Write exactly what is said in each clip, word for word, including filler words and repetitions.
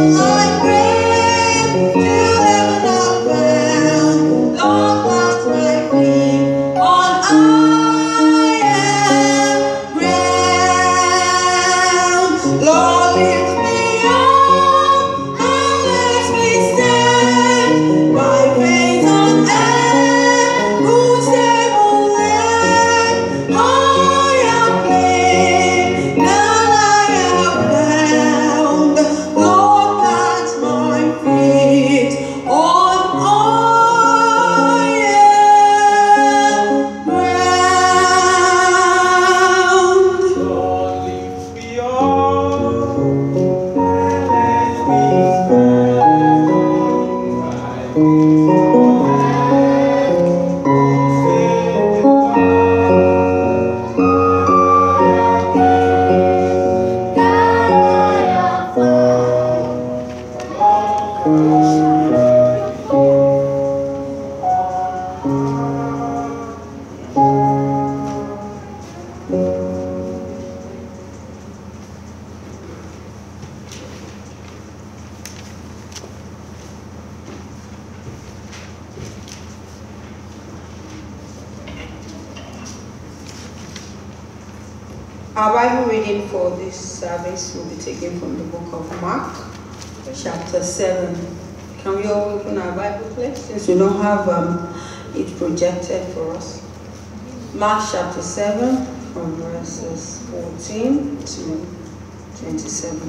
Our Bible reading for this service will be taken from the book of Mark, chapter seven. Can we all open our Bible, please, since we don't have um, it projected for us? Mark chapter seven, from verses fourteen to twenty-seven.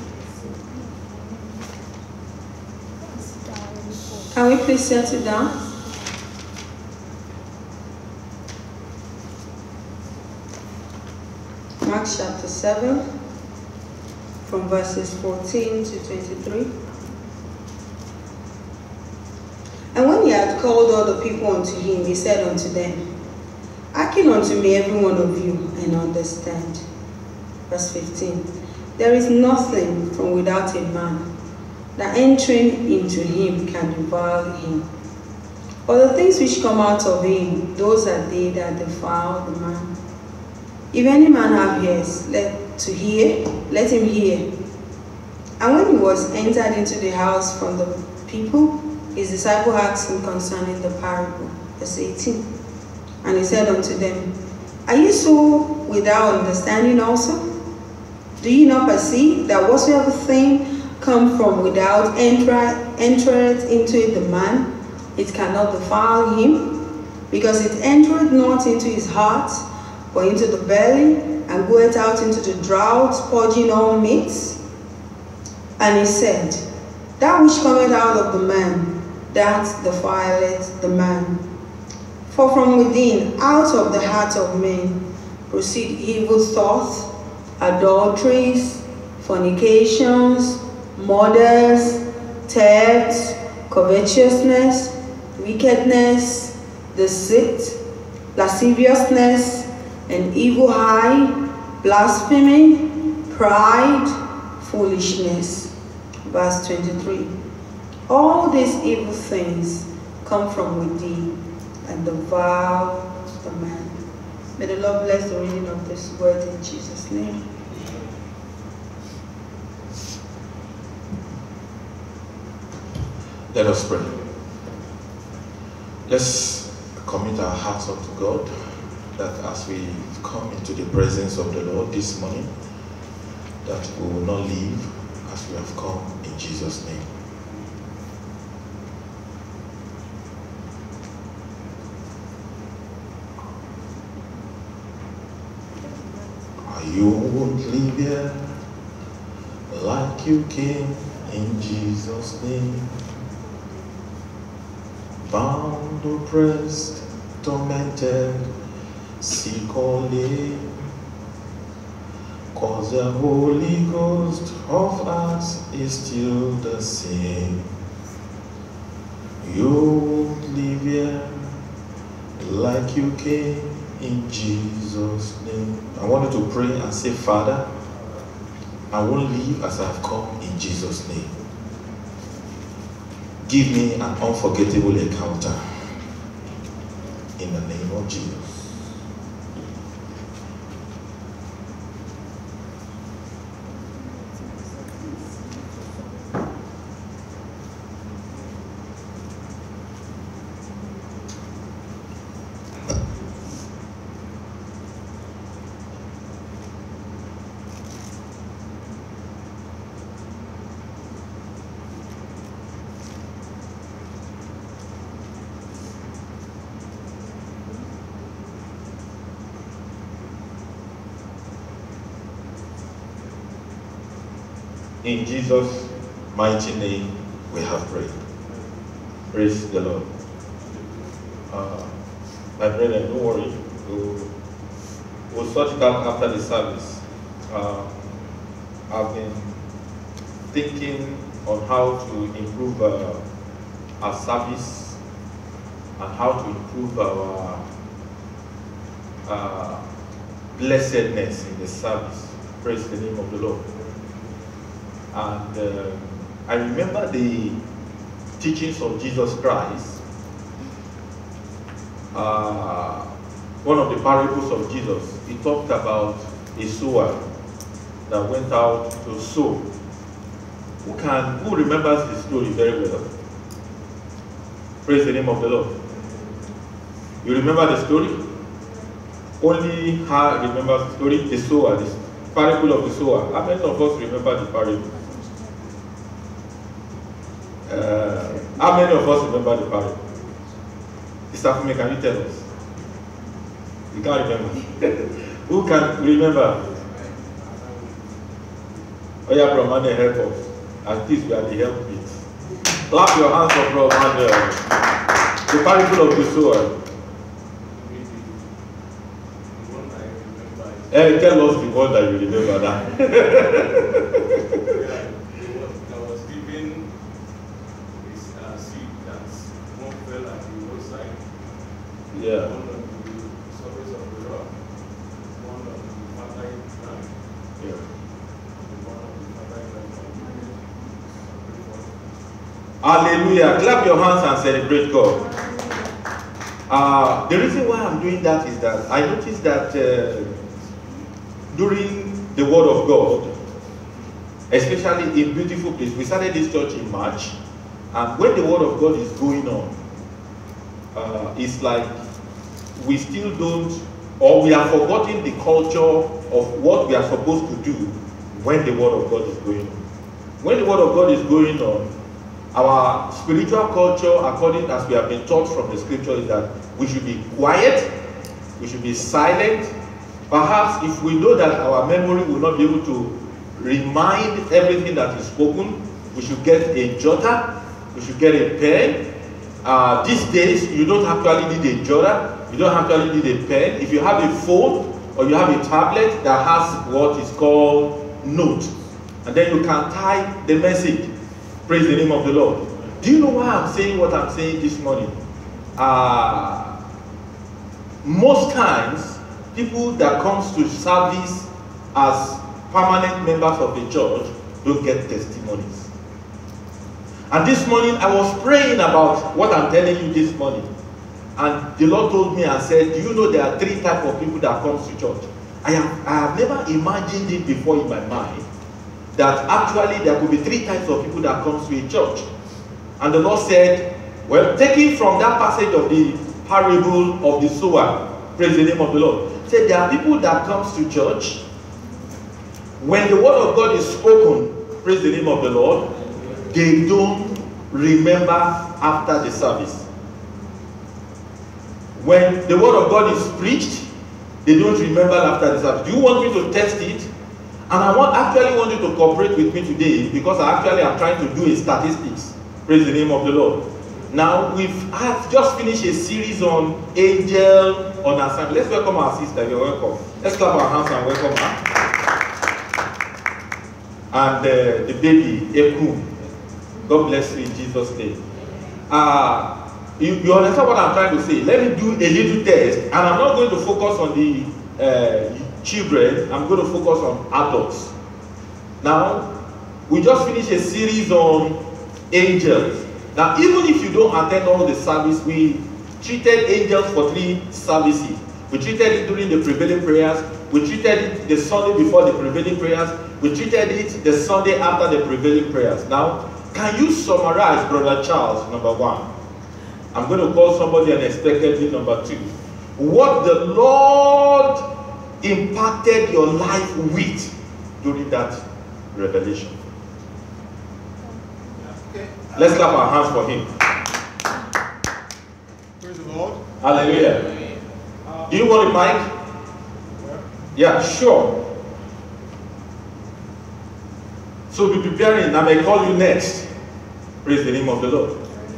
Can we please settle down? Mark chapter seven, from verses fourteen to twenty-three. And when he had called all the people unto him, he said unto them, Hearken unto me, every one of you, and understand. Verse fifteen. There is nothing from without a man, that entering into him can defile him. But the things which come out of him, those are they that defile the man. If any man have ears let to hear, let him hear. And when he was entered into the house from the people, his disciple asked him concerning the parable. Verse eighteen. And he said unto them, Are you so without understanding also? Do ye not perceive that whatsoever thing come from without entereth into the man, it cannot defile him, because it entereth not into his heart, but into the belly, and goeth out into the draught, purging all meats? And he said, That which cometh out of the man, that defileth the man. For from within, out of the heart of men, proceed evil thoughts, adulteries, fornications, murders, thefts, covetousness, wickedness, deceit, lasciviousness, an evil eye, blasphemy, pride, foolishness. Verse twenty-three. All these evil things come from within and defile the man. May the Lord bless the reading of this word in Jesus' name. Let us pray. Let's commit our hearts unto God, that as we come into the presence of the Lord this morning, that we will not leave as we have come, in Jesus' name. You won't leave here like you came, in Jesus' name. Bound, oppressed, tormented, sick or lame, cause the Holy Ghost of us is still the same. You won't leave here like you came, in Jesus' name. I want you to pray and say, Father, I won't leave as I've come, in Jesus' name. Give me an unforgettable encounter, in the name of Jesus. In Jesus' mighty name, we have prayed. Praise the Lord. Uh, my brethren, don't worry. We'll, we'll sort it out after the service. Uh, I've been thinking on how to improve uh, our service and how to improve our uh, blessedness in the service. Praise the name of the Lord. And uh, I remember the teachings of Jesus Christ. Uh, one of the parables of Jesus, he talked about a sower that went out to sow. Who can, who remembers the story very well? Praise the name of the Lord. You remember the story? Only her remembers the story, the sower, the parable of the sower. How many of us remember the parable? Uh, how many of us remember the parable? Sister Fumi, can you tell us? You can't remember. Who can remember? Oh yeah, Bro Manuel, help us. At least we are the help bit. Clap your hands for Bro Manuel. The parable of the sower. Eh, tell us the one that you remember that. I was giving this uh, seed that one fell at the roadside. Yeah. One on the surface of the rock, one on the fertile ground, Yeah. and one on the fertile ground. Hallelujah. Clap your hands and celebrate God. Uh, the reason why I'm doing that is that I noticed that uh, during the Word of God, especially in Beautiful Place, we started this church in March, and when the Word of God is going on, uh, it's like we still don't, or we have forgotten the culture of what we are supposed to do when the Word of God is going on. When the Word of God is going on, our spiritual culture, according as we have been taught from the scripture, is that we should be quiet, we should be silent. Perhaps if we know that our memory will not be able to remind everything that is spoken, we should get a jotter, we should get a pen. Uh, these days, you don't actually need a jotter, you don't actually need a pen. If you have a phone or you have a tablet that has what is called note, and then you can type the message. Praise the name of the Lord. Do you know why I'm saying what I'm saying this morning? Uh, most times, people that comes to service as permanent members of the church don't get testimonies. And this morning I was praying about what I'm telling you this morning. And the Lord told me and said, do you know there are three types of people that comes to church? I have, I have never imagined it before in my mind that actually there could be three types of people that comes to a church. And the Lord said, well, taking from that passage of the parable of the sower, praise the name of the Lord, said there are people that comes to church when the word of God is spoken, praise the name of the Lord, they don't remember after the service. When the word of God is preached, they don't remember after the service. Do you want me to test it? And I want actually want you to cooperate with me today, because I actually am trying to do a statistics. Praise the name of the Lord. Now, we've have just finished a series on angel on assignment. Let's welcome our sister. You're welcome. Let's clap our hands and welcome her. And uh, the baby, Eku. God bless you in Jesus' name. Uh, you, you understand what I'm trying to say? Let me do a little test, and I'm not going to focus on the uh, children. I'm going to focus on adults. Now, we just finished a series on angels. Now, even if you don't attend all the service, we treated angels for three services. We treated it during the prevailing prayers. We treated it the Sunday before the prevailing prayers. We treated it the Sunday after the prevailing prayers. Now, can you summarize, Brother Charles, number one? I'm going to call somebody unexpectedly, number two. What the Lord impacted your life with during that revelation. Let's clap our hands for him. Praise the Lord. Hallelujah. Do you want a mic? Yeah, sure. So be preparing. I may call you next. Praise the name of the Lord.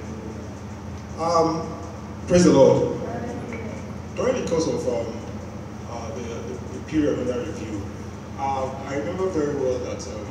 Um, praise the Lord. During the course of um, uh, the, the, the period under review, uh, I remember very well that um,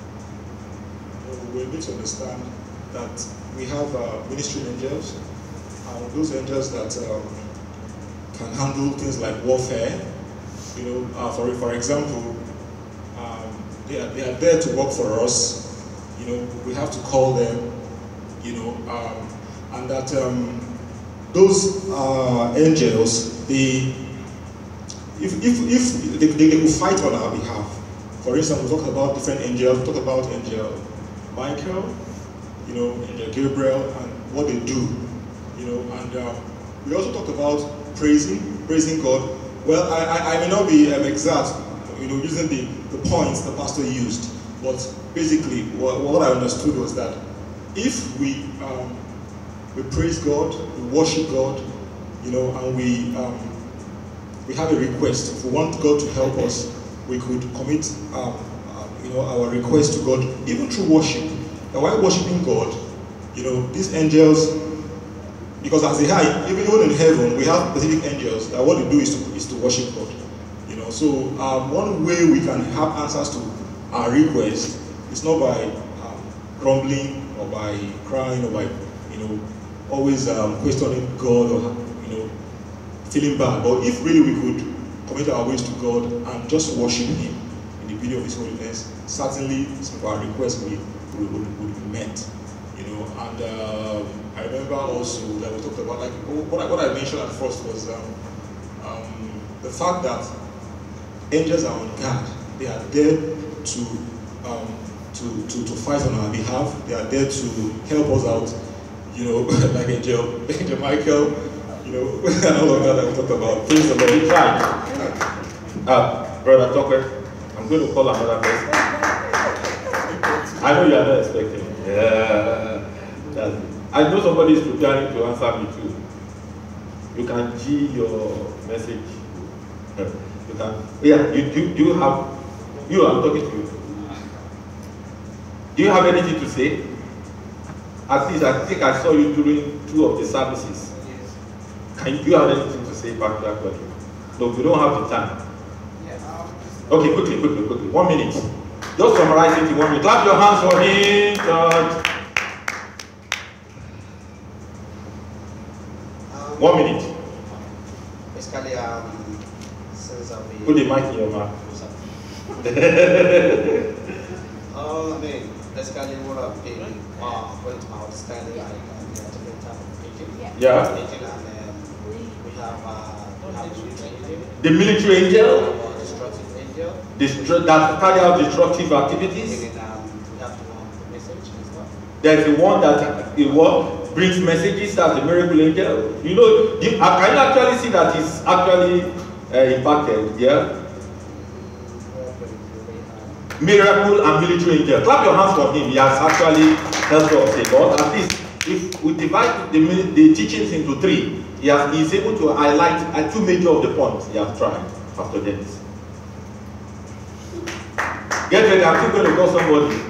we need to understand that we have uh, ministry angels, and those angels that um, can handle things like warfare. You know, uh, for for example, um, they are they are there to work for us. You know, we have to call them. You know, um, and that um, those uh, angels, they if if if they, they, they will fight on our behalf. For instance, we talk about different angels. We talk about angel Michael, you know, angel Gabriel, and what they do. You know, and um, we also talked about praising, praising God. Well, I, I, I may not be um, exact, you know, using the, the points the pastor used, but basically what, what I understood was that if we um, we praise God, we worship God, you know, and we um, we have a request. If we want God to help us, we could commit um, uh, you know, our request to God, even through worship. And while worshiping God, you know, these angels, because as they are, even in heaven, we have specific angels that what they do is to, is to worship God. You know, so um, one way we can have answers to our request is not by um, grumbling or by crying or by, you know, always um, questioning God or, you know, feeling bad. But if really we could commit our ways to God and just worship Him in the beauty of His holiness, certainly some of our requests would, would, would, would be met. You know, and um, I remember also that we talked about, like, what I, what I mentioned at first was um, um, the fact that angels are on guard. They are there to, um, to, to, to fight on our behalf. They are there to help us out, you know, like Angel, Angel Michael, you know, and all of that that we talked about. Praise the Lord. We tried. Uh, Brother Tucker, I'm going to call another person. I know you are not expecting. Yeah. That's it. I know somebody is preparing to answer me too. You can G your message. You can. Yeah. You do. Do you have? You. I'm talking to you. Do you have anything to say? At least I think I saw you during two of the services. Yes. Can you, do you have anything to say back to that question? No, we don't have the time. Yes. Okay, quickly, quickly, quickly. One minute. Just summarize it in one minute. Clap your hands for him, church. Um, One minute. Basically, um, since I've been... Put the mic in your mouth. Oh, I mean, basically what I've been, uh, according to my understanding, like, uh, there are different types of agent. Yeah. Agent, and um, we have, uh, we have the military agent. The military We angel, have a destructive angel. destru that carry out destructive activities. And then um, we have the one with message and stuff. There is the one that the what brings messages. That's the miracle angel. You know, the, uh, can you actually see that it's actually uh, impacted? Yeah. Miracle and military angel. Clap your hands for him. He has actually helped us a lot. At least, if we divide the, the teachings into three, he has he is able to highlight uh, two major of the points he has tried after this. Get ready. I'm still going to call somebody.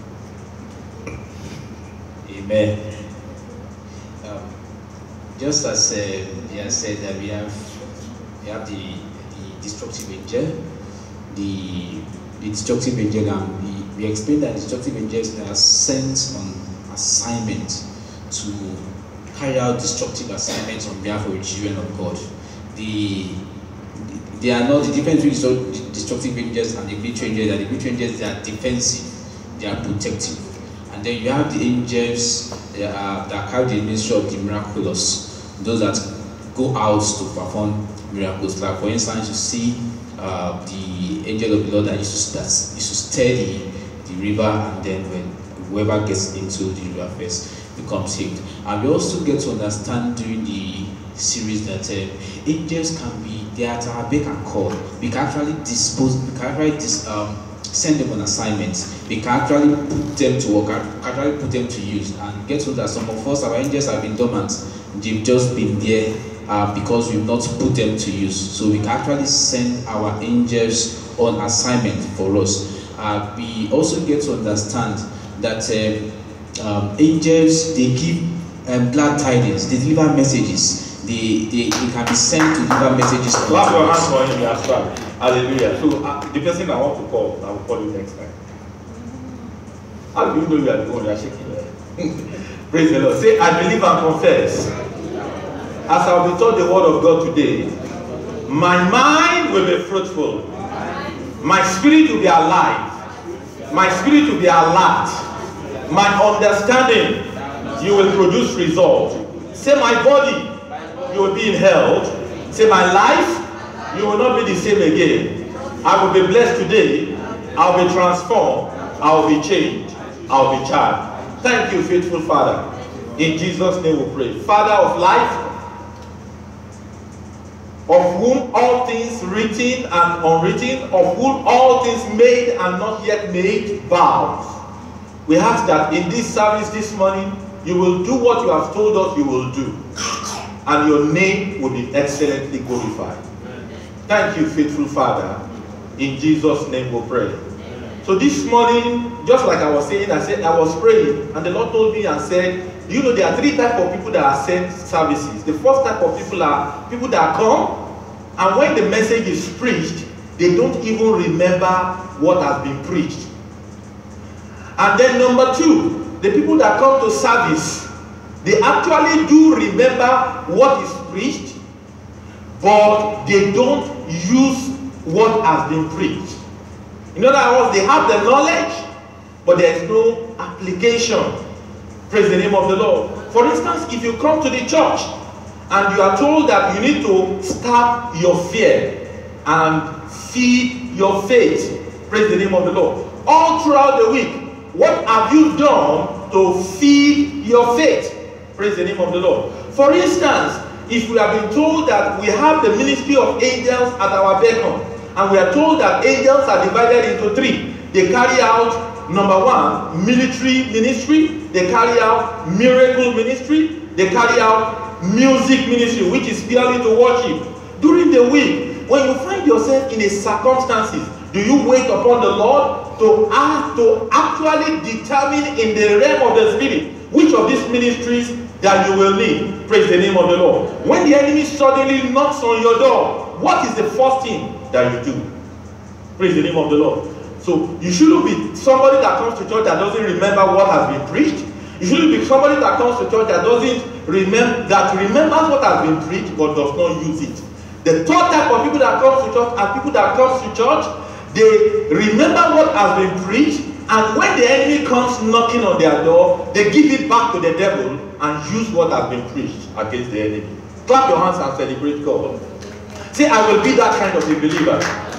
Amen. Um, just as uh, he has said that we have we have the, the destructive angel, the the destructive angel, and we, we explained that destructive angels are sent on assignment to carry out destructive assignments on behalf of the children of God. The they are not the difference between the destructive angels and the military angels. That the military angels, they are defensive, they are protective, and then you have the angels that, are, that carry the ministry of the miraculous, those that go out to perform miracles. Like for instance, you see uh, the angel of the Lord that used to, that used to stir the, the river, and then when whoever gets into the river first becomes healed. And we also get to understand during the series that uh, angels can be, they are at our beck and call. We can actually dispose, we can actually dis, um, send them on assignments. We can actually put them to work, can actually put them to use, and get to that some of us, our angels have been dormant. They've just been there uh, because we've not put them to use. So we can actually send our angels on assignment for us. uh, we also get to understand that um, um, angels, they give um, glad tidings, they deliver messages, they, they, they can be sent to deliver messages. Clap your hands for him as well. Hallelujah. So uh, the person I want to call, I will call you next time. How do you know you are the one you are shaking your head? Praise the Lord. Say, I believe and confess. As I will be taught the word of God today, my mind will be fruitful. My spirit will be alive. My spirit will be alert. My understanding, you will produce result. Say, my body, you will be in health. Say, my life, you will not be the same again. I will be blessed today. I will be transformed. I will be changed. I will be charged. Thank you, faithful Father. In Jesus' name we pray. Father of life, of whom all things written and unwritten, of whom all things made and not yet made vows. We ask that in this service this morning, you will do what you have told us you will do. And your name will be excellently glorified. Thank you, faithful Father. In Jesus' name we pray. So this morning, just like I was saying, I said I was praying, and the Lord told me and said, you know, there are three types of people that are sent services. The first type of people are people that come, and when the message is preached, they don't even remember what has been preached. And then number two, the people that come to service, they actually do remember what is preached, but they don't use what has been preached. In other words, they have the knowledge, but there is no application. Praise the name of the Lord. For instance, if you come to the church and you are told that you need to starve your fear and feed your faith, praise the name of the Lord. All throughout the week, what have you done to feed your faith? Praise the name of the Lord. For instance, if we have been told that we have the ministry of angels at our beckon, and we are told that angels are divided into three. They carry out, number one, military ministry. They carry out miracle ministry. They carry out music ministry, which is purely to worship. During the week, when you find yourself in a circumstances, do you wait upon the Lord to ask, to actually determine in the realm of the spirit which of these ministries that you will need? Praise the name of the Lord. When the enemy suddenly knocks on your door, what is the first thing that you do? Praise the name of the Lord. So you shouldn't be somebody that comes to church that doesn't remember what has been preached. You shouldn't be somebody that comes to church that doesn't remember, that remembers what has been preached but does not use it. The third type of people that comes to church are people that comes to church, they remember what has been preached, and when the enemy comes knocking on their door, they give it back to the devil and use what has been preached against the enemy. Clap your hands and celebrate God. Say, I will be that kind of a believer.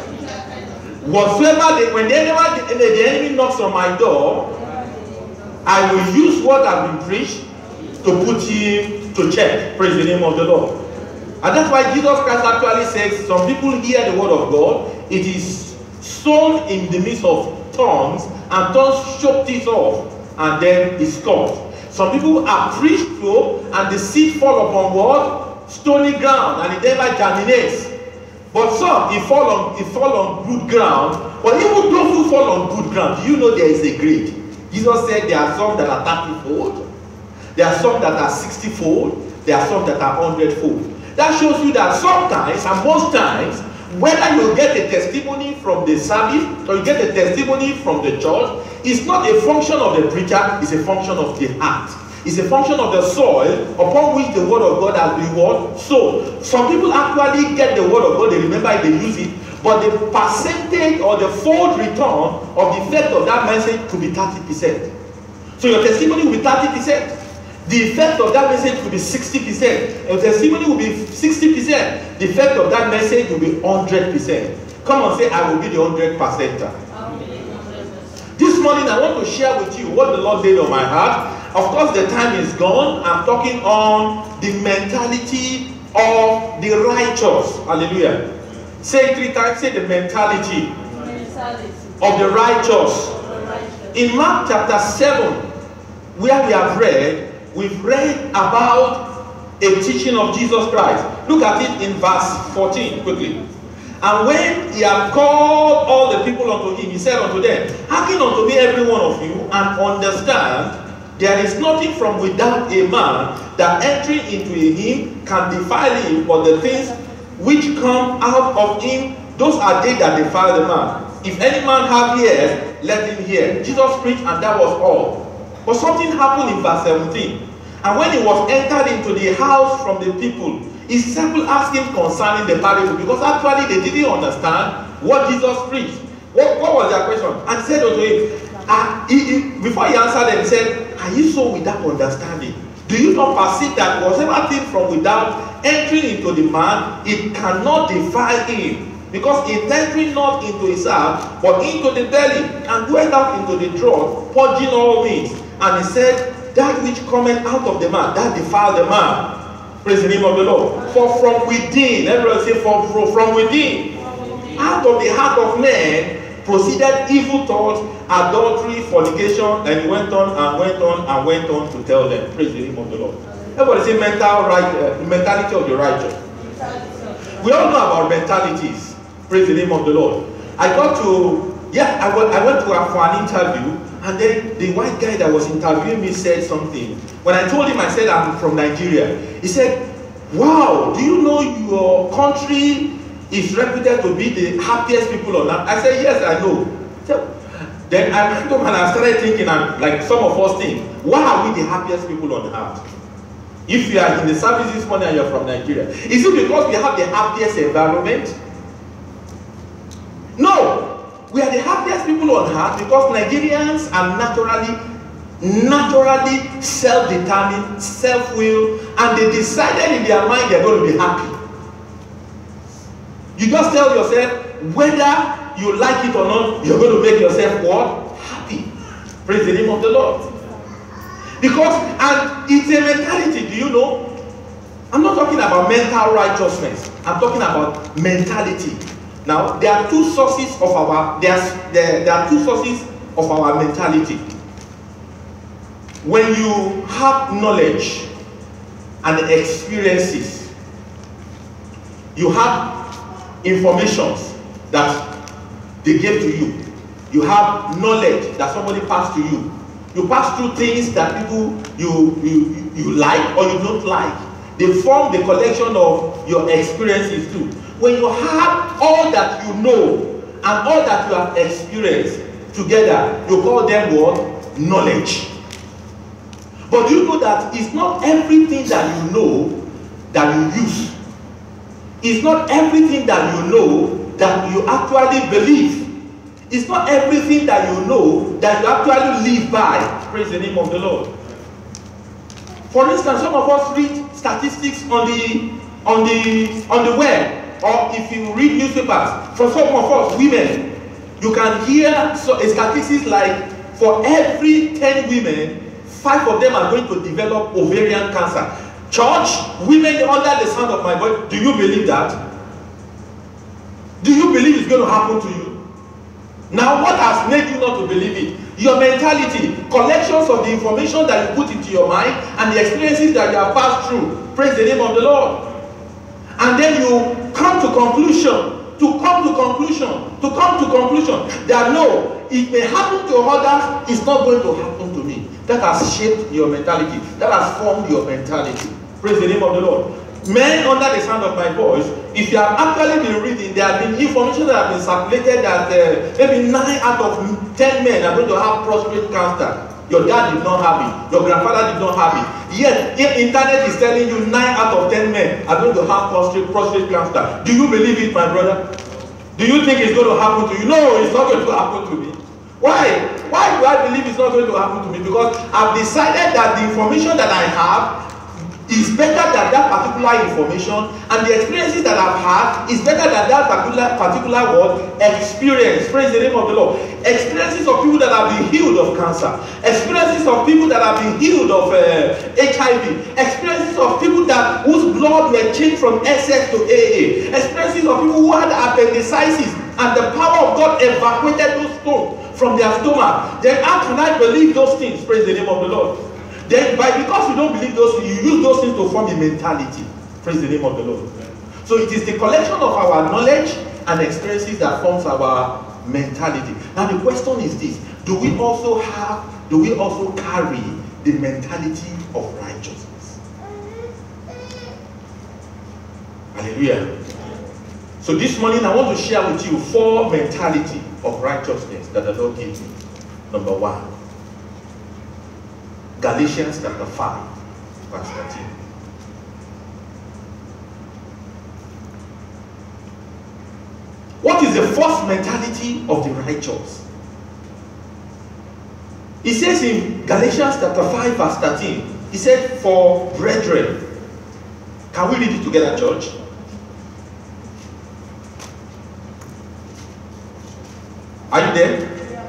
Whatsoever, they, when the enemy, the enemy knocks on my door, I will use what has been preached to put him to check. Praise the name of the Lord. And that's why Jesus Christ actually says, some people hear the word of God, it is sown in the midst of thorns, and thorns choke it off, and then it's cut. Some people are preached to, and the seed fall upon what? Stony ground, and it never germinates. But some, it fall on, it fall on good ground. But even those who fall on good ground, do you know there is a grade? Jesus said there are some that are thirty-fold, there are some that are sixty-fold, there are some that are one hundred-fold. That shows you that sometimes, and most times, whether you get a testimony from the service or you get a testimony from the church, it's not a function of the preacher, it's a function of the heart. It's a function of the soil upon which the word of God has been what? Sown. Some people actually get the word of God, they remember it, they use it, but the percentage or the fold return of the effect of that message could be thirty percent. So your testimony will be thirty percent. The effect of that message will be sixty percent. Your testimony will be sixty percent. The effect of that message will be one hundred percent. Come on, say, I will be the one hundred percenter. This morning, I want to share with you what the Lord laid on my heart. Of course, the time is gone. I'm talking on the mentality of the righteous. Hallelujah. Say it three times. Say the mentality, mentality. of the righteous. the righteous. In Mark chapter seven, where we have read, we've read about a teaching of Jesus Christ. Look at it in verse fourteen quickly. And when he had called all the people unto him, he said unto them, hearken unto me every one of you, and understand, there is nothing from without a man that entering into him can defile him, but the things which come out of him, those are they that defile the man. If any man have ears, let him hear. Jesus preached, and that was all. But something happened in verse seventeen. And when he was entered into the house from the people, his disciples asked him concerning the parable, because actually they didn't understand what Jesus preached. What, what was their question? And he said unto him, uh, he, he, before he answered them, he said, are you so without understanding? Do you not perceive that whatever thing from without entering into the man, it cannot defile him? Because it entering not into his heart, but into the belly, and went out into the throat, purging all means. And he said, that which cometh out of the man, that defile the man. Praise the name of the Lord. For from within, everyone say, from, from within, out of the heart of man proceeded evil thoughts, adultery, fornication, and he went on and went on and went on to tell them. Praise the name of the Lord. Everybody say mental right, uh, mentality of the righteous. We all know about mentalities. Praise the name of the Lord. I got to, yeah, I went, I went to a, for an interview, and then the white guy that was interviewing me said something. When I told him, I said, I'm from Nigeria. He said, wow, do you know your country is reputed to be the happiest people on earth? I said, yes, I know. So, then I went home and I started thinking, and like some of us think, why are we the happiest people on earth? If you are in the service this morning and you're from Nigeria, is it because we have the happiest environment? No, we are the happiest people on earth because Nigerians are naturally, naturally self-determined, self-willed, and they decided in their mind they're going to be happy. You just tell yourself whether you like it or not, you're going to make yourself what? Happy. Praise the name of the Lord. Because, and it's a mentality, do you know? I'm not talking about mental righteousness. I'm talking about mentality. Now, there are two sources of our, there's, there, there are two sources of our mentality. When you have knowledge and experiences, you have information that they gave to you. You have knowledge that somebody passed to you. You pass through things that people you, you, you like or you don't like. They form the collection of your experiences too. When you have all that you know and all that you have experienced together, you call them what? Knowledge. But you know that it's not everything that you know that you use. It's not everything that you know that you actually believe. It's not everything that you know that you actually live by. Praise the name of the Lord. For instance, some of us read statistics on the on the on the web. Or if you read newspapers, for some of us women, you can hear so, statistics like for every ten women, five of them are going to develop ovarian cancer. Church, women under the sound of my voice, do you believe that? Do you believe it's going to happen to you? Now, what has made you not to believe it? Your mentality, collections of the information that you put into your mind and the experiences that you have passed through. Praise the name of the Lord. And then you come to conclusion, to come to conclusion, to come to conclusion that no, it may happen to others, it's not going to happen to me. That has shaped your mentality. That has formed your mentality. Praise the name of the Lord. Men under the sound of my voice, if you have actually been reading, there have been information that have been circulated that uh, maybe nine out of ten men are going to have prostate cancer. Your dad did not have it. Your grandfather did not have it. Yet, if internet is telling you nine out of ten men are going to have prostate, prostate cancer, do you believe it, my brother? Do you think it's going to happen to you? No, it's not going to happen to me. Why? Why do I believe it's not going to happen to me? Because I've decided that the information that I have is better than that particular information, and the experiences that I've had is better than that particular particular word experience. Praise the name of the Lord. Experiences of people that have been healed of cancer, experiences of people that have been healed of uh, H I V, experiences of people that whose blood were changed from S S to A A, experiences of people who had appendicitis and the power of God evacuated those stones from their stomach. Then how can I believe those things? Praise the name of the Lord. Then, by, because you don't believe those things, you use those things to form a mentality. Praise the name of the Lord. So it is the collection of our knowledge and experiences that forms our mentality. Now the question is this: do we also have, do we also carry the mentality of righteousness? Hallelujah. So this morning I want to share with you four mentality of righteousness that the Lord gave me. Number one, Galatians chapter five, verse thirteen. What is the first mentality of the righteous? He says in Galatians chapter five, verse thirteen, he said, for brethren. Can we read it together, church? Are you there?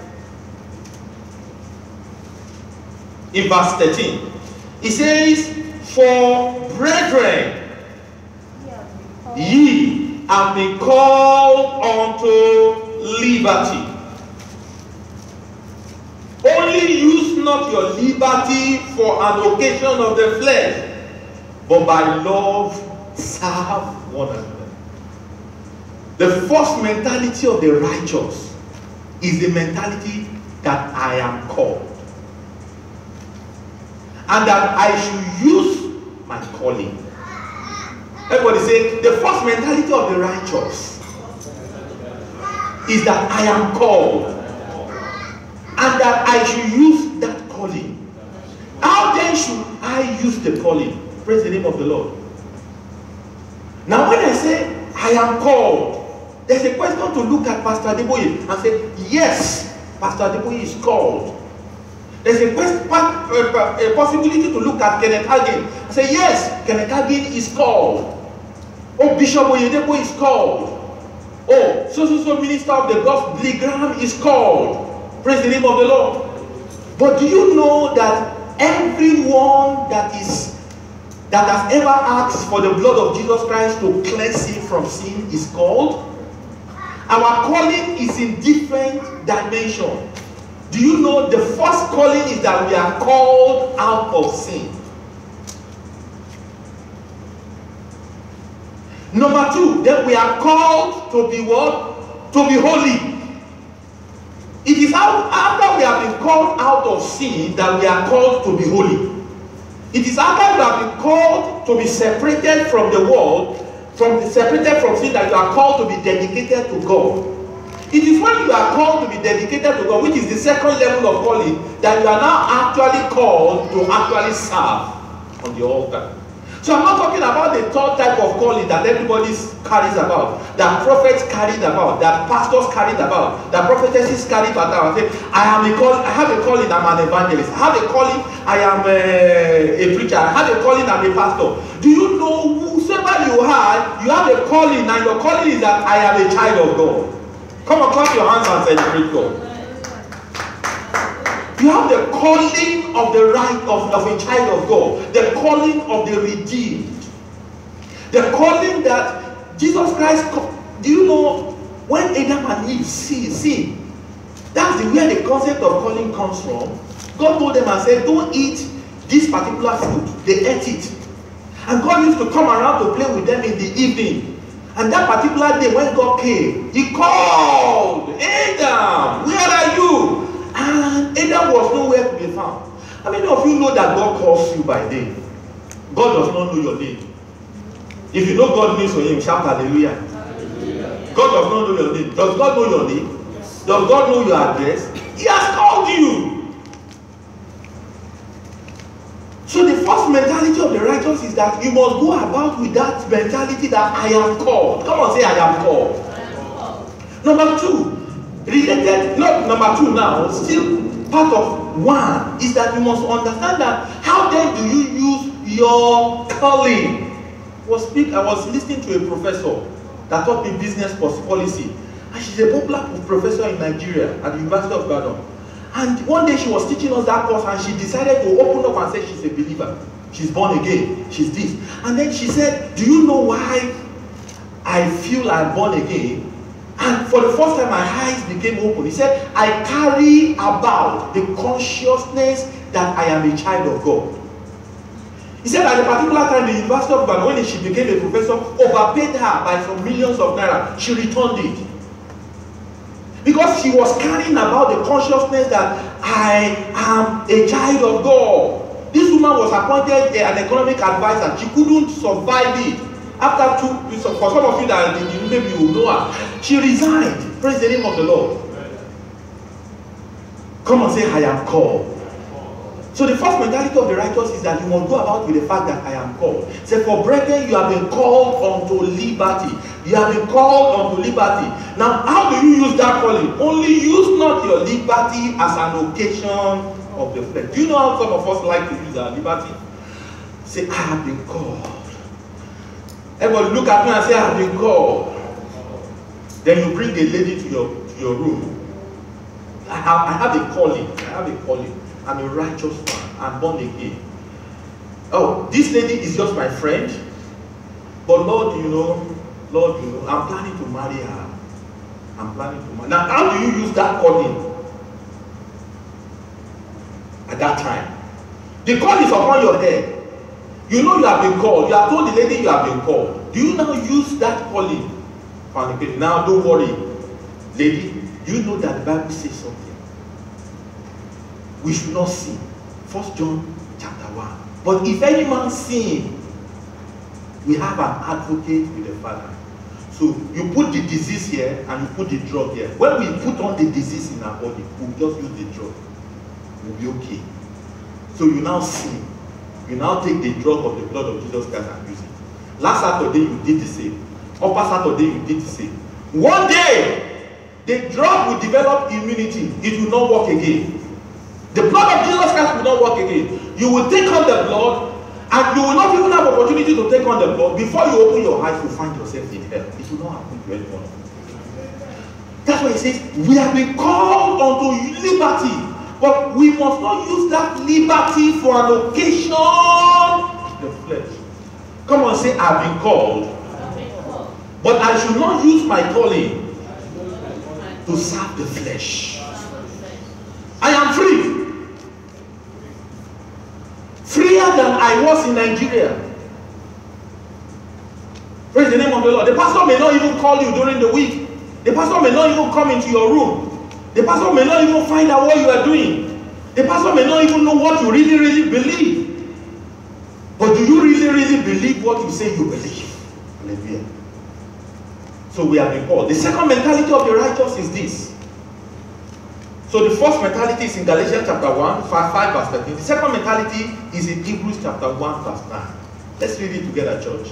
In verse thirteen, he says, for brethren, ye have been called unto liberty. Only use not your liberty for an occasion of the flesh, but by love serve one another. The first mentality of the righteous is the mentality that I am called, and that I should use my calling. Everybody say, the first mentality of the righteous is that I am called, and that I should use that calling. How then should I use the calling? Praise the name of the Lord. Now when I say I am called, there's a question to look at Pastor Adeboye and say, yes, Pastor Adeboye is called. There's a, question, a possibility to look at Kenneth Hagin and say, yes, Kenneth Hagin is called. Oh, Bishop Oyedepo is called. Oh, so so so minister of the gospel, Billy Graham is called. Praise the name of the Lord. But do you know that everyone that is that has ever asked for the blood of Jesus Christ to cleanse him from sin is called? Our calling is in different dimensions. Do you know the first calling is that we are called out of sin? Number two, then we are called to be what? To be holy. It is out, after we have been called out of sin that we are called to be holy. It is after we have been called to be separated from the world, from the, separated from sin, that you are called to be dedicated to God. It is when you are called to be dedicated to God, which is the second level of calling, that you are now actually called to actually serve on the altar. So I'm not talking about the third type of calling that everybody carries about, that prophets carried about, that pastors carried about, that prophetesses carried about. I say, I am a call, I have a calling, I'm an evangelist. I have a calling, I am a, a preacher. I have a calling, I'm a pastor. Do you know whosoever you are, you have a calling, and your calling is that I am a child of God. Come on, clap your hands and celebrate God. You have the calling of the right of, of a child of God, the calling of the redeemed, the calling that Jesus Christ. Do you know when Adam and Eve see sin? That's the, where the concept of calling comes from. God told them and said, "Don't eat this particular food." They ate it, and God used to come around to play with them in the evening. And that particular day when God came, He called Adam, "Where are you?" And Adam was nowhere to be found. How many of you know that God calls you by name? God does not know your name. If you know God means for him, shout hallelujah. Hallelujah. God does not know your name. Does God know your name? Yes. Does God know your address? He has called you. So the first mentality of the righteous is that you must go about with that mentality that I am called. Come on, say I am called. I am called. Number two. Related, not number two now, still part of one, is that you must understand that how then do you use your calling? I was, speak, I was listening to a professor that taught me business policy, and she's a popular professor in Nigeria at the University of Ibadan. And one day she was teaching us that course, and she decided to open up and say she's a believer. She's born again, she's this. And then she said, do you know why I feel I'm born again? And for the first time, my eyes became open. He said, I carry about the consciousness that I am a child of God. He said at a particular time, the University of Ibadan, when she became a professor, overpaid her by some millions of naira. She returned it. Because she was carrying about the consciousness that I am a child of God. This woman was appointed an economic advisor. She couldn't survive it. After two, for some of you that maybe you know her, she resigned. Praise the name of the Lord. Come and say, I am called. So the first mentality of the righteous is that you must go about with the fact that I am called. Say, for brethren, you have been called unto liberty. You have been called unto liberty. Now, how do you use that calling? Only use not your liberty as an occasion of the flesh. Do you know how some of us like to use our liberty? Say, I have been called. Everybody look at me and say, I have been called. Then you bring a lady to your, to your room. I have, I have a calling. I have a calling. I'm a righteous man. I'm born again. Oh, this lady is just my friend. But Lord, you know, Lord, you know, I'm planning to marry her. I'm planning to marry. Now, how do you use that calling at that time? The call is upon your head. You know you have been called. You have told the lady you have been called. Do you now use that calling? Now, don't worry, lady. You know that the Bible says something. We should not sin. First John chapter one. But if any man sin, we have an advocate with the Father. So you put the disease here and you put the drug here. When we put on the disease in our body, we'll just use the drug. We'll be okay. So you now sin. You now take the drug of the blood of Jesus Christ and use it. Last Saturday you did the same. Upper Saturday you did the same. One day, the drug will develop immunity. It will not work again. The blood of Jesus Christ will not work again. You will take on the blood, and you will not even have opportunity to take on the blood. Before you open your eyes, you find yourself in hell. It will not happen to anyone. That's why he says, we have been called unto liberty, but we must not use that liberty for an occasion of the flesh. Come on, say, I've been called, but I should not use my calling to serve the flesh. I am free. Freer than I was in Nigeria. Praise the name of the Lord. The pastor may not even call you during the week. The pastor may not even come into your room. The pastor may not even find out what you are doing. The pastor may not even know what you really, really believe. But do you really, really believe what you say you believe? Hallelujah. So we have been called. The second mentality of the righteous is this. So the first mentality is in Galatians chapter one, five verse thirteen. The second mentality is in Hebrews chapter one, verse nine. Let's read it together, church.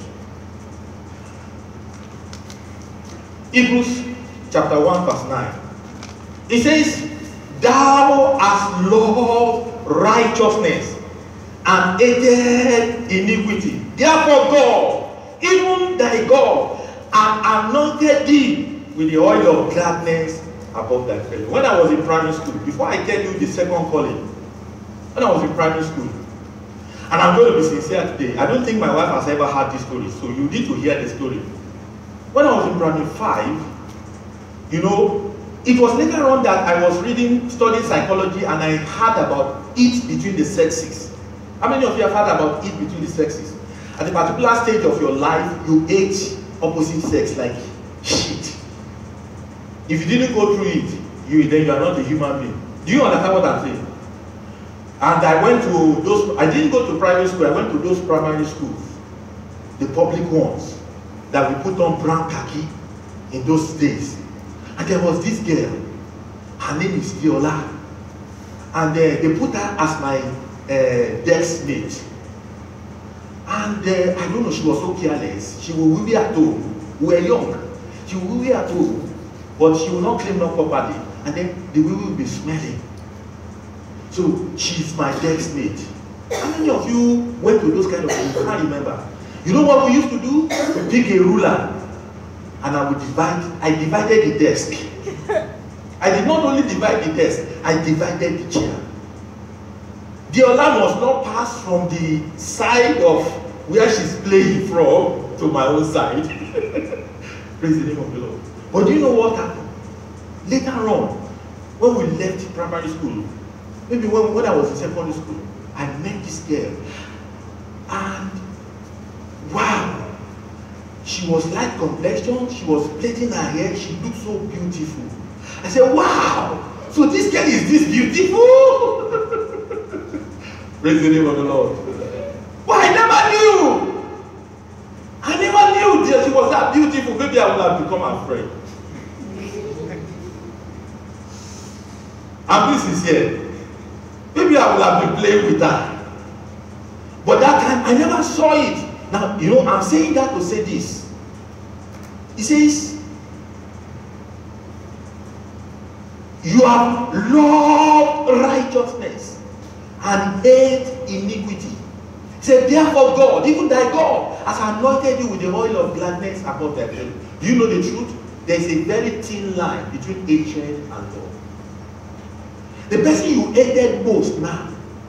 Hebrews chapter one, verse nine. It says, thou hast loved righteousness and hated iniquity. Therefore God, even thy God, hath anointed thee with the oil of gladness above thy fellow. When I was in primary school, before I tell you the second calling, when I was in primary school, and I'm going to be sincere today, I don't think my wife has ever heard this story, so you need to hear the story. When I was in primary five, you know, it was later on that I was reading, studying psychology, and I heard about it between the sexes. How many of you have heard about it between the sexes? At a particular stage of your life, you hate opposite sex like shit. If you didn't go through it, you then you are not a human being. Do you understand what I'm saying? And I went to those, I didn't go to private school, I went to those primary schools, the public ones, that we put on brown khaki in those days. And there was this girl, her name is Viola, and uh, they put her as my uh, desk mate. And uh, I don't know, she was so careless. She will be at home. We were young. She will be at home. But she will not clean up properly. And then the wheel will be smelling. So she's my desk mate. How many of you went to those kind of things? I can't remember. You know what we used to do? We pick a ruler. And I would divide, I divided the desk. I did not only divide the desk, I divided the chair. The alarm must not pass from the side of where she's playing from to my own side. Praise the name of the Lord. But do you know what happened? Later on, when we left primary school, maybe when, when I was in secondary school, I met this girl. And she was light complexion, she was plaiting her hair, she looked so beautiful. I said, wow, so this girl is this beautiful? Praise the name of the Lord. But I never knew. I never knew that she was that beautiful. Maybe I would have become her friend. I'm being sincere. Maybe I would have been playing with her. But that time, I never saw it. Now, you know, I'm saying that to say this. He says, you have loved righteousness and hate iniquity. He said, therefore God, even thy God, has anointed you with the oil of gladness above thy belly. Do you know the truth? There is a very thin line between hatred and love. The person you hated most now,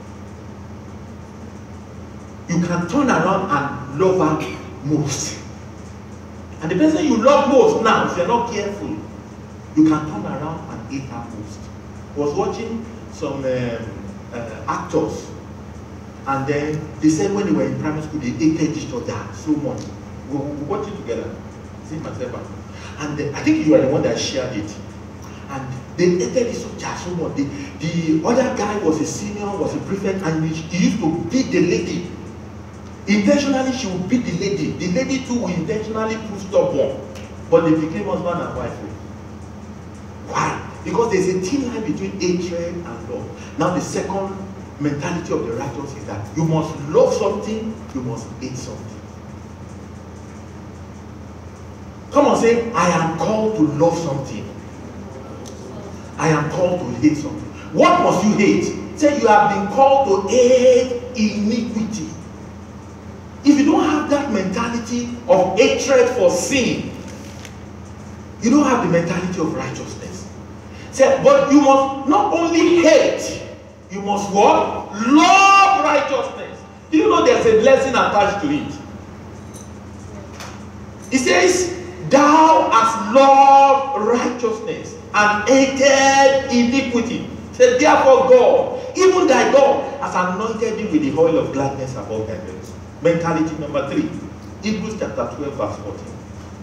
you can turn around and love her most. And the person you love most now, if you're not careful, you can turn around and hate her most. I was watching some um, uh, actors, and then they said when they were in primary school, they hated each other so much. We, we watched it together, see myself. And the, I think you are the one that shared it. And they hated each other so much. The, the other guy was a senior, was a prefect, and he, he used to beat the lady. Intentionally, she would beat the lady. The lady too would intentionally put stubborn. But they became husband and wife. Why? Because there's a thin line between hatred and love. Now the second mentality of the righteous is that you must love something, you must hate something. Come on, say, I am called to love something. I am called to hate something. What must you hate? Say you have been called to hate iniquity. If you don't have that mentality of hatred for sin, you don't have the mentality of righteousness. Say, but you must not only hate, you must what? Love righteousness. Do you know there's a blessing attached to it? It says, thou hast loved righteousness and hated iniquity. Say, therefore God, even thy God, has anointed you with the oil of gladness above thy belly. Mentality number three, Hebrews chapter twelve, verse fourteen.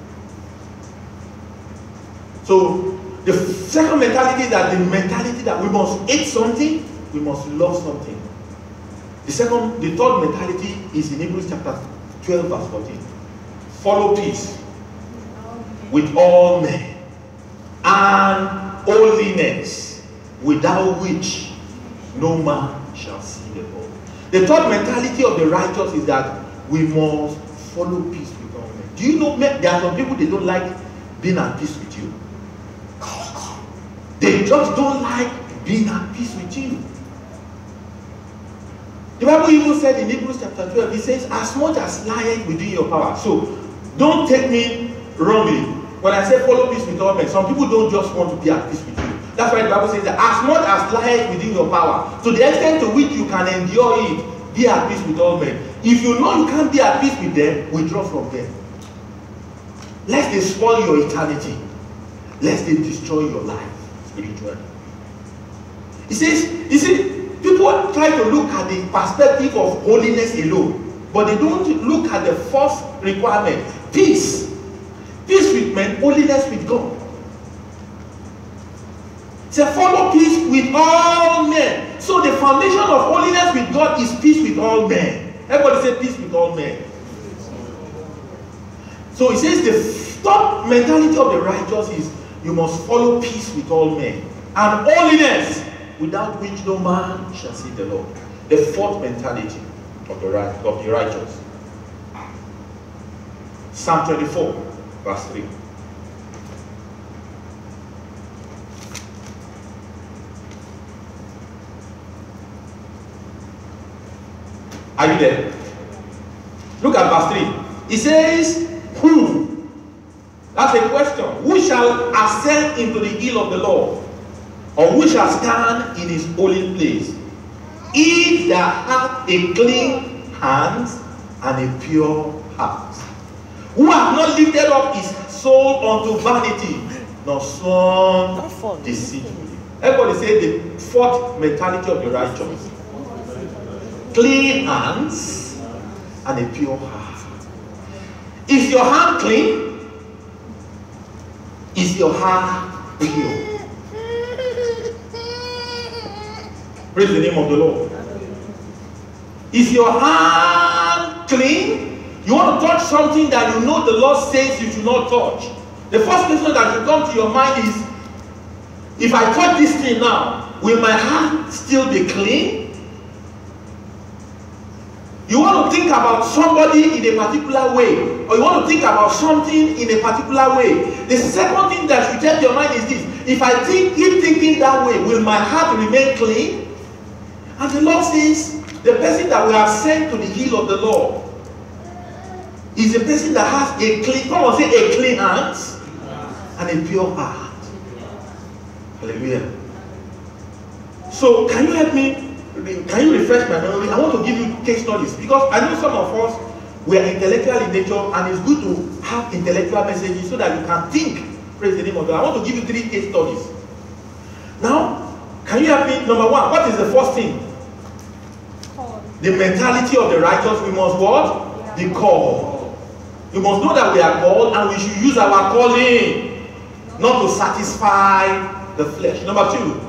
So, the second mentality is that the mentality that we must hate something, we must love something. The second, the third mentality is in Hebrews chapter twelve, verse fourteen. Follow peace with all men and holiness, without which no man shall see the Lord. The third mentality of the righteous is that we must follow peace with all men. Do you know there are some people, they don't like being at peace with you. They just don't like being at peace with you. The Bible even said in Hebrews chapter twelve, it says, as much as lieth within your power. So, don't take me wrongly. When I say follow peace with all men, some people don't just want to be at peace with you. That's why the Bible says that as much as lieth within your power, to the extent to which you can endure it, be at peace with all men. If you know you can't be at peace with them, withdraw from them. Lest they spoil your eternity. Lest they destroy your life spiritually. He says, you see, people try to look at the perspective of holiness alone, but they don't look at the first requirement, peace. Peace with men, holiness with God. Say, follow peace with all men. So the foundation of holiness with God is peace with all men. Everybody say peace with all men. So it says the top mentality of the righteous is you must follow peace with all men. And holiness, without which no man shall see the Lord. The fourth mentality of the, right, of the righteous. Psalm twenty-four, verse three. Are you there? Look at verse three. It says, who? That's a question. Who shall ascend into the hill of the Lord? Or who shall stand in his holy place? He that hath a clean hands and a pure heart, who hath not lifted up his soul unto vanity, nor sworn deceitfully. Everybody say the fourth mentality of the righteous. Clean hands and a pure heart. Is your hand clean? Is your heart pure? Praise the name of the Lord. Is your hand clean? You want to touch something that you know the Lord says you should not touch. The first question that should come to your mind is, if I touch this thing now, will my hand still be clean? You want to think about somebody in a particular way, or you want to think about something in a particular way. The second thing that should take your mind is this: if I think, keep thinking that way, will my heart remain clean? And the Lord says, the person that we have sent to the hill of the Lord is a person that has a clean, come on, say a clean hands and a pure heart. Hallelujah. So, can you help me? Can you refresh my memory? I want to give you case studies, because I know some of us, we are intellectual in nature, and it's good to have intellectual messages so that you can think. Praise the name of God. I want to give you three case studies. Now, can you help me? Number one, what is the first thing? Call. The mentality of the righteous. We must what? Be called. We must know that we are called, and we should use our calling, not to satisfy the flesh. Number two,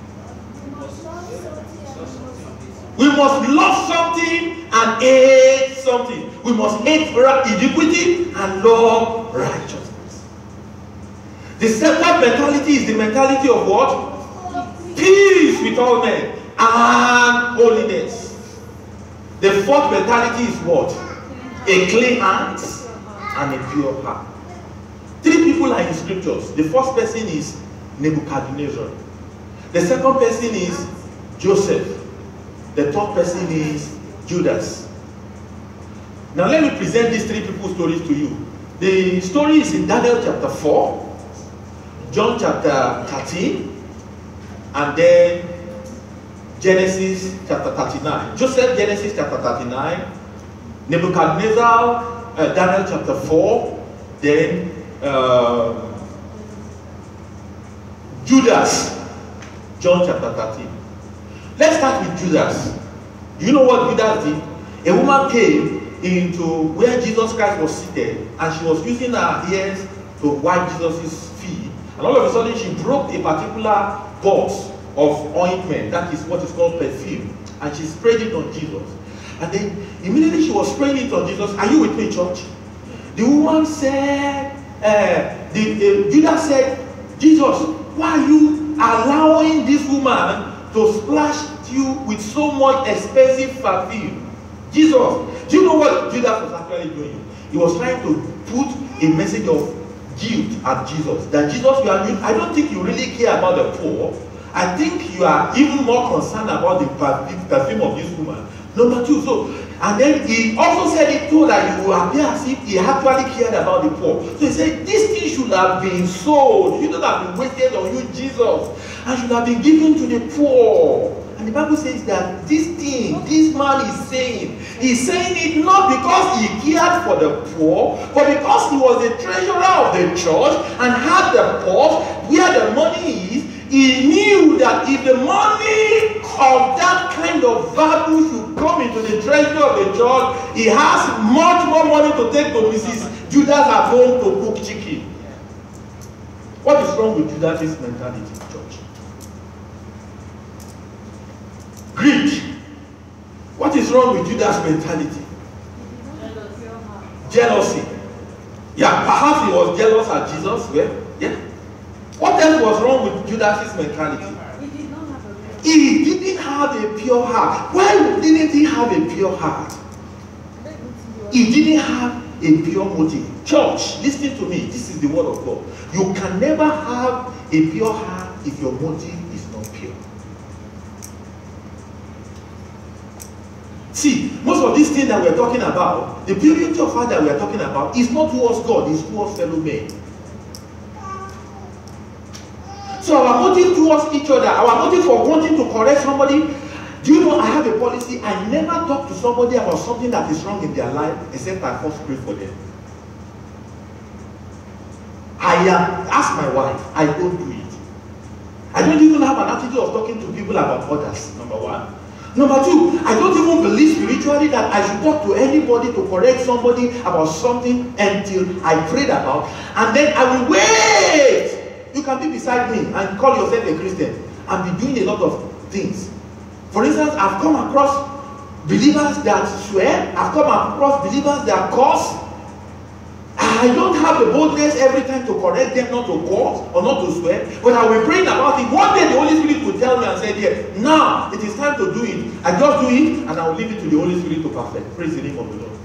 we must love something and hate something. We must hate iniquity and love righteousness. The second mentality is the mentality of what? Peace with all men and holiness. The fourth mentality is what? A clean hand and a pure heart. Three people are in scriptures. The first person is Nebuchadnezzar. The second person is Joseph. The third person is Judas. Now let me present these three people's stories to you. The story is in Daniel chapter four, John chapter thirteen, and then Genesis chapter thirty-nine. Joseph, Genesis chapter thirty-nine, Nebuchadnezzar, uh, Daniel chapter four, then uh, Judas, John chapter thirteen. Let's start with Judas. You know what Judas did? A woman came into where Jesus Christ was seated, and she was using her ears to wipe Jesus' feet. And all of a sudden, she broke a particular box of ointment, that is what is called perfume, and she sprayed it on Jesus. And then immediately she was spraying it on Jesus. Are you with me, church? The woman said, uh, the, uh, Judas said, Jesus, why are you allowing this woman to splash you with so much expensive perfume? Jesus, do you know what Judas was actually doing? He was trying to put a message of guilt at Jesus. That Jesus, you are, I don't think you really care about the poor. I think you are even more concerned about the perfume of this woman. Number two, so, and then he also said it too, that you will appear as if he actually cared about the poor. So he said, this thing should have been sold. You don't have been wasted on you, Jesus, and should have been given to the poor. And the Bible says that this thing, this man is saying, he's saying it not because he cared for the poor, but because he was the treasurer of the church and had the purse where the money is. He knew that if the money of that kind of value should come into the treasury of the church, he has much more money to take to Missus Judas at home to cook chicken. What is wrong with Judas' mentality, church? Greed. What is wrong with Judas' mentality? Jealousy. Yeah, perhaps he was jealous at Jesus. Well, yeah. What else was wrong with Judas' mentality? He didn't have a pure heart. Why didn't he have a pure heart? He didn't have a pure motive. Church, listen to me. This is the word of God. You can never have a pure heart if your motive is not pure. See, most of these things that we're talking about, the purity of heart that we're talking about is not towards God, it's towards fellow men. So our motive towards each other, our motive for wanting to correct somebody, do you know I have a policy? I never talk to somebody about something that is wrong in their life except I first pray for them. I am, ask my wife, I don't do it. I don't even have an attitude of talking to people about others, number one. Number two, I don't even believe spiritually that I should talk to anybody to correct somebody about something until I prayed about, and then I will wait. You can be beside me and call yourself a Christian and be doing a lot of things. For instance, I've come across believers that swear. I've come across believers that curse. I don't have the boldness every time to correct them not to curse or not to swear, but I will be praying about it. One day the Holy Spirit will tell me and say, yeah, now it is time to do it. I just do it and I will leave it to the Holy Spirit to perfect. Praise the name of the Lord.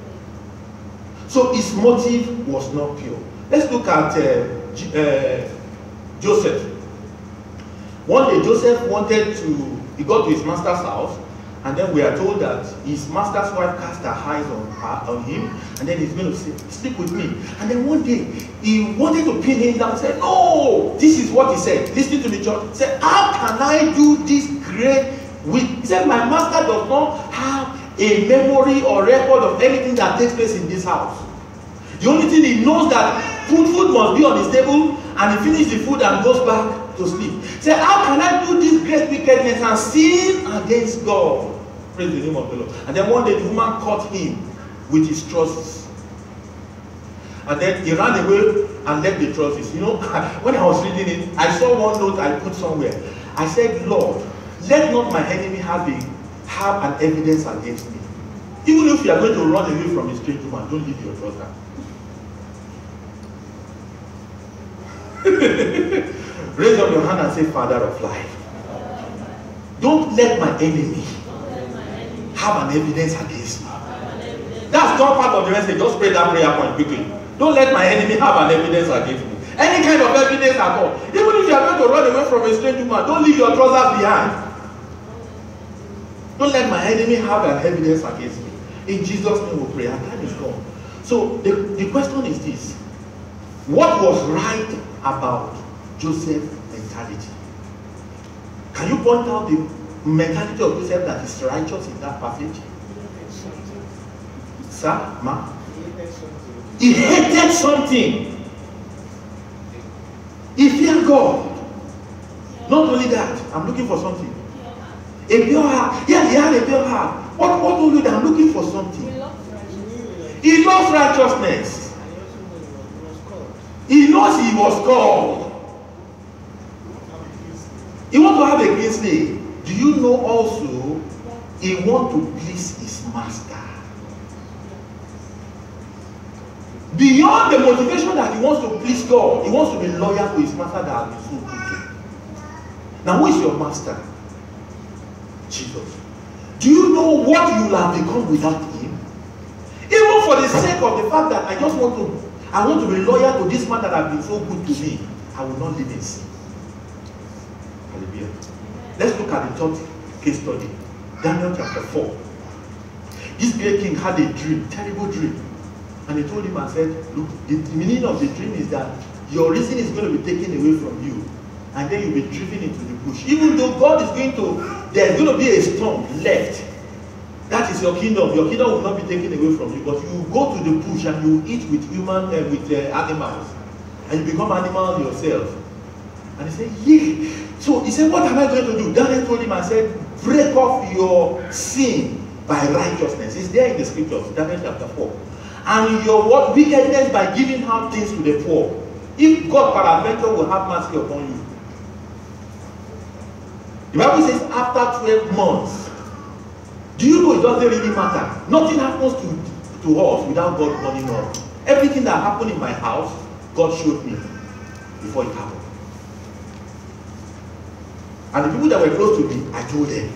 So his motive was not pure. Let's look at uh, uh, Joseph. One day Joseph wanted to, he got to his master's house, and then we are told that his master's wife cast her eyes on, her, on him, and then he's going to say, sleep with me. And then one day, he wanted to pin him down and say, no, this is what he said. Listen to me, church. He said, how can I do this great with? He said, my master does not have a memory or record of anything that takes place in this house. The only thing he knows that food, food must be on his table, and he finishes the food and goes back to sleep. Say, how can I do this great wickedness and sin against God? Praise the name of the Lord. And then one day the woman caught him with his trousers. And then he ran away and left the trousers. You know, when I was reading it, I saw one note I put somewhere. I said, Lord, let not my enemy have, a, have an evidence against me. Even if you are going to run away from a strange woman, don't leave your trousers. Raise up your hand and say, Father of life, don't let my enemy have an evidence against me. That's not part of the message. Just pray that prayer point quickly. Don't let my enemy have an evidence against me. Any kind of evidence at all. Even if you are going to run away from a strange woman, don't leave your trousers behind. Don't let my enemy have an evidence against me. In Jesus' name we pray. Our time is gone. So the, the question is this. What was right about Joseph's mentality? Can you point out the mentality of Joseph that is righteous in that passage? Sir, ma? He hated something. He feared God. Not only that, I'm looking for something. A pure heart. Yeah, he had a pure heart. What, what told you that I'm looking for something? He loves righteousness. He knows he was called. He wants to have a clean slate. Do you know also he wants to please his master? Beyond the motivation that he wants to please God, he wants to be loyal to his master that has been so good to him. Now, who is your master? Jesus. Do you know what you will have become without him? Even for the sake of the fact that I just want to I want to be loyal to this man that has been so good to me, I will not live in sin. Hallelujah. Let's look at the third case study. Daniel chapter four. This great king had a dream, terrible dream. And he told him and said, look, the meaning of the dream is that your reason is going to be taken away from you. And then you'll be driven into the bush. Even though God is going to, there's going to be a storm left. That is your kingdom. Your kingdom will not be taken away from you, but you go to the bush and you eat with human, uh, with uh, animals, and you become animal yourself. And he said, yeah. So he said, what am I going to do? Daniel told him and said, break off your sin by righteousness. It's there in the scriptures, Daniel chapter four. And your what wickedness by giving out things to the poor. If God peradventure will have mercy upon you. The Bible says after twelve months. Do you know it doesn't really matter? Nothing happens to, to us without God running on. Everything that happened in my house, God showed me before it happened. And the people that were close to me, I told them.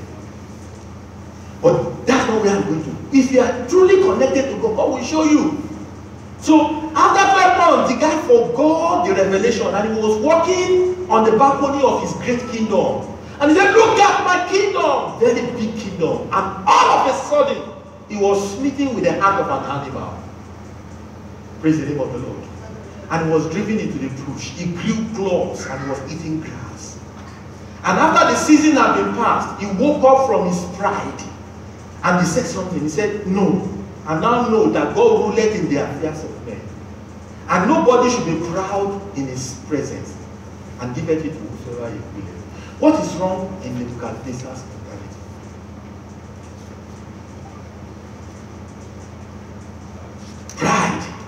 But that's not where I'm going to. If you are truly connected to God, God will show you. So after twelve months, the guy forgot the revelation and he was walking on the balcony of his great kingdom. And he said, look at my kingdom, very big kingdom. And all of a sudden, he was smitten with the heart of an animal. Praise the name of the Lord. And he was driven into the bush. He grew claws and was eating grass. And after the season had been passed, he woke up from his pride. And he said something. He said, no. I now know that God ruleth in the affairs of men. And nobody should be proud in his presence. And giveth it to whosoever he will. What is wrong in Nebuchadnezzar's mentality?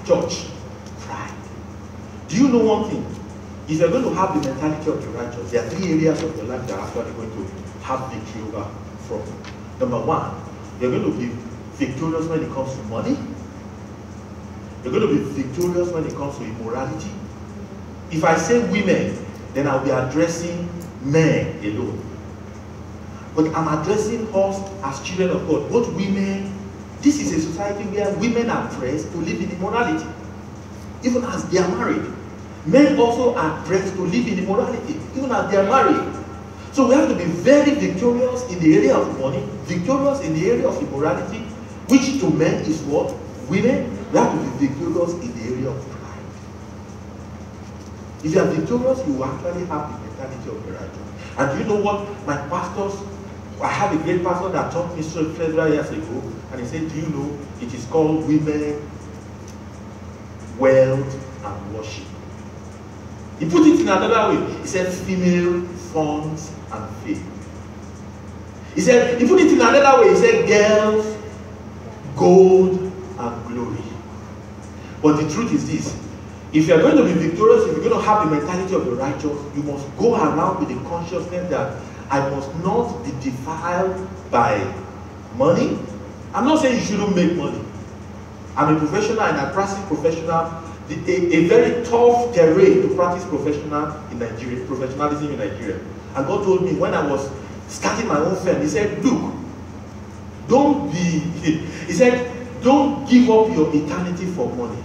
Church, pride. Do you know one thing? If you're going to have the mentality of the righteous, there are three areas of your life that are actually going to have victory over from. Number one, you're going to be victorious when it comes to money. You're going to be victorious when it comes to immorality. If I say women, then I'll be addressing men alone. But I'm addressing us as children of God, both women. This is a society where women are pressed to live in immorality, even as they are married. Men also are pressed to live in immorality, even as they are married. So we have to be very victorious in the area of money, victorious in the area of immorality, which to men is what? Women. We have to be victorious in the area of pride. If you are victorious, you will actually have the mentality of the righteous. And do you know what? My pastors, I have a great pastor that taught me several years ago, and he said, do you know, it is called women, wealth, and worship. He put it in another way. He said female, funds, and faith. He said, he put it in another way. He said girls, gold, and glory. But the truth is this. If you are going to be victorious, if you're going to have the mentality of the righteous, you must go around with the consciousness that I must not be defiled by money. I'm not saying you shouldn't make money. I'm a professional and I practice professional. The, a, a very tough terrain to practice professional in Nigeria, professionalism in Nigeria. And God told me when I was starting my own firm, he said, look, don't be, he said, don't give up your eternity for money.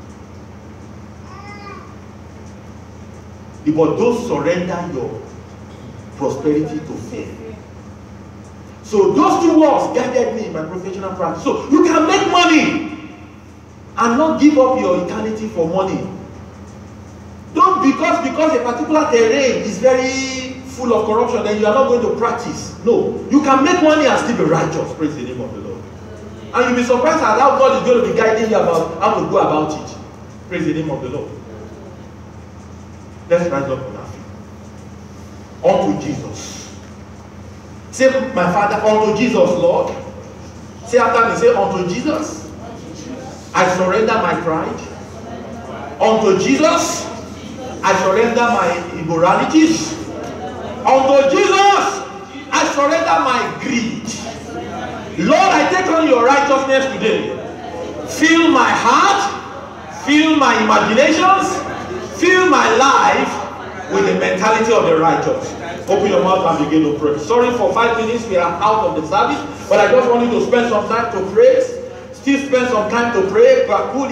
But don't surrender your prosperity to fear. So those two words guided me in my professional practice. So you can make money and not give up your eternity for money. Don't because because a particular terrain is very full of corruption, then you are not going to practice. No, you can make money and still be righteous. Praise the name of the Lord. And you'll be surprised at how God is going to be guiding you about how to go about it. Praise the name of the Lord. Let's rise up on our feet. Unto Jesus. Say, my Father, unto Jesus, Lord. Say after me, say, unto Jesus. I surrender my pride. Unto Jesus, I surrender my immoralities. Unto Jesus, I surrender my greed. Lord, I take on your righteousness today. Fill my heart, fill my imaginations, fill my life with the mentality of the righteous. Open your mouth and begin to pray. Sorry for five minutes, we are out of the service, but I just want you to spend some time to pray. Still spend some time to pray.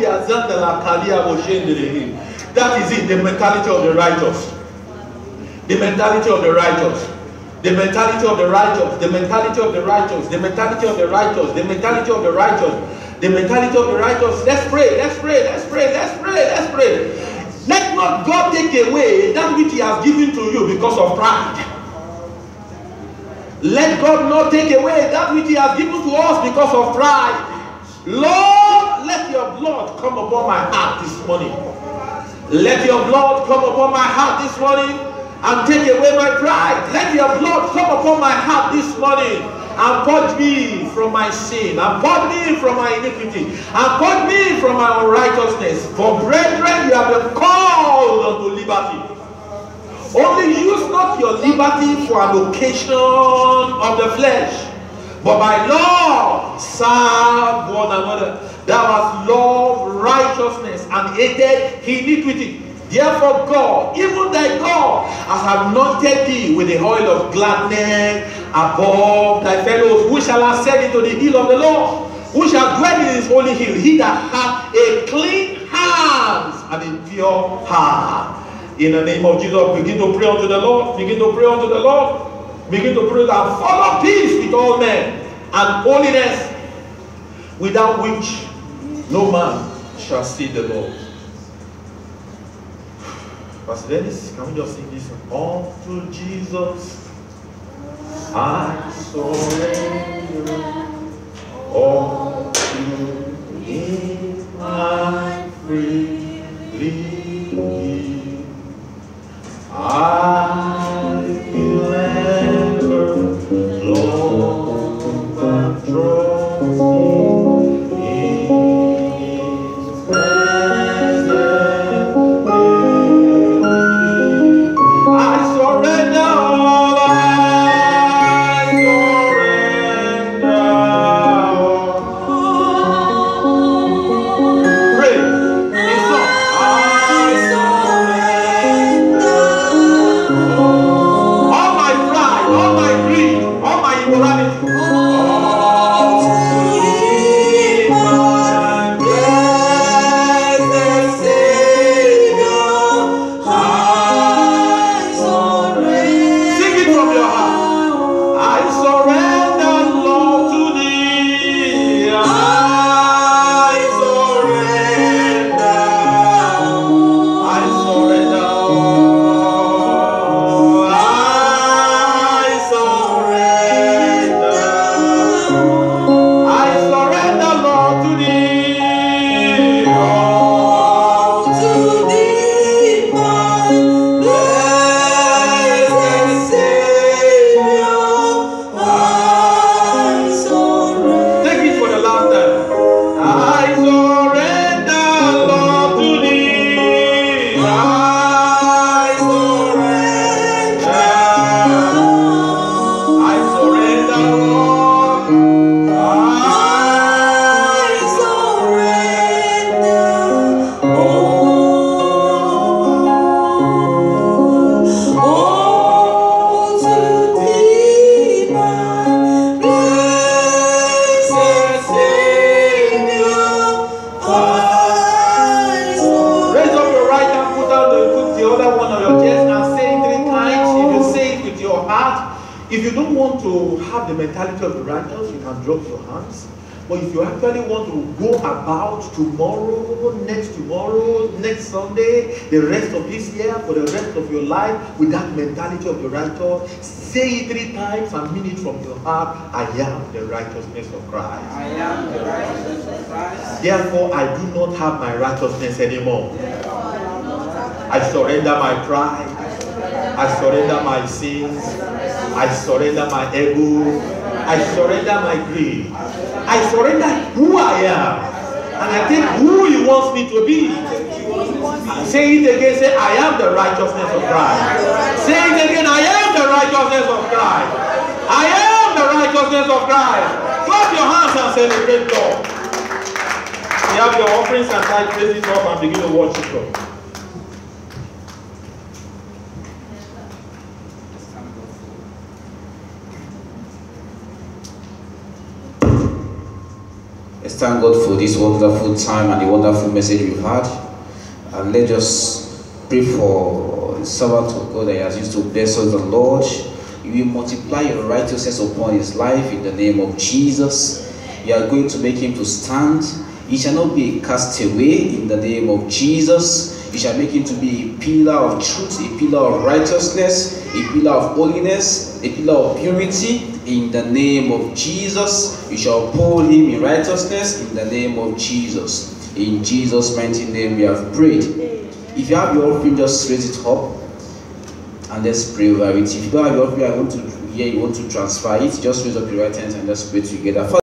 That is it, the mentality of the righteous. The mentality of the righteous. The mentality of the righteous. The mentality of the righteous. The mentality of the righteous. The mentality of the righteous. The mentality of the righteous. Let's pray. Let's pray. Let's pray. Let's pray. Let's pray. Let not God take away that which He has given to you because of pride. Let God not take away that which He has given to us because of pride. Lord, let your blood come upon my heart this morning. Let your blood come upon my heart this morning and take away my pride. Let your blood come upon my heart this morning and purge me from my sin, and purge me from my iniquity, and purge me from my unrighteousness. For brethren, you have been called unto liberty. Only use not your liberty for an occasion of the flesh, but by love serve one another. Thou hast loved righteousness and hated iniquity. Therefore God, even thy God, has anointed thee with the oil of gladness above thy fellows. Who shall ascend into the hill of the Lord? Who shall dwell in his holy hill? He that hath a clean hands and a pure heart. In the name of Jesus, begin to pray unto the Lord. Begin to pray unto the Lord. Begin to pray that follow peace with all men and holiness, without which no man shall see the Lord. Pastor Dennis, can we just sing this one? Unto Jesus I surrender, all to Him I freely give. I will ever love and trust in His presence. the mentality of the righteous, you can drop your hands. But if you actually want to go about tomorrow, next tomorrow, next Sunday, the rest of this year, for the rest of your life, with that mentality of the righteous, say it three times and mean it from your heart. I am the righteousness of Christ. I am the righteousness of Christ. Therefore, I do not have my righteousness anymore. I surrender my pride. I surrender my sins. I surrender my ego. I surrender my greed. I surrender who I am. And I take who He wants me to be. Say it again. Say, I am the righteousness of Christ. Say it again. I am the righteousness of Christ. I am the righteousness of Christ. Clap your hands and celebrate God. You have your offerings and tithe, raise it up and begin to worship God. Let's thank God for this wonderful time and the wonderful message we've had. And let us pray for the servant of God that He has used to bless us, the Lord. You will multiply your righteousness upon his life in the name of Jesus. You are going to make him to stand. He shall not be a castaway in the name of Jesus. You shall make him to be a pillar of truth, a pillar of righteousness, a pillar of holiness, a pillar of purity in the name of Jesus. You shall uphold him in righteousness in the name of Jesus. In Jesus' mighty name we have prayed. If you have your offering, just raise it up and let's pray over it. If you don't have your offering, I want to hear you want to transfer it, just raise up your right hand and let's pray together.